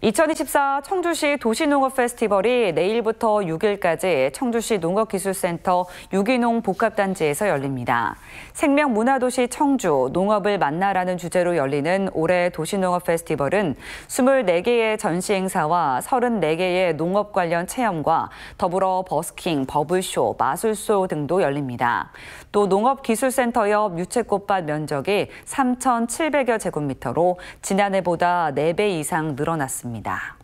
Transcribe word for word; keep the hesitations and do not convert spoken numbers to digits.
이천이십사 청주시 도시농업 페스티벌이 내일부터 육 일까지 청주시 농업기술센터 유기농 복합단지에서 열립니다. 생명문화도시 청주, 농업을 만나라는 주제로 열리는 올해 도시농업 페스티벌은 이십사 개의 전시 행사와 서른네 개의 농업 관련 체험과 더불어 버스킹, 버블쇼, 마술쇼 등도 열립니다. 또 농업기술센터 옆 유채꽃밭 면적이 삼천칠백여 제곱미터로 지난해보다 네 배 이상 늘어났습니다.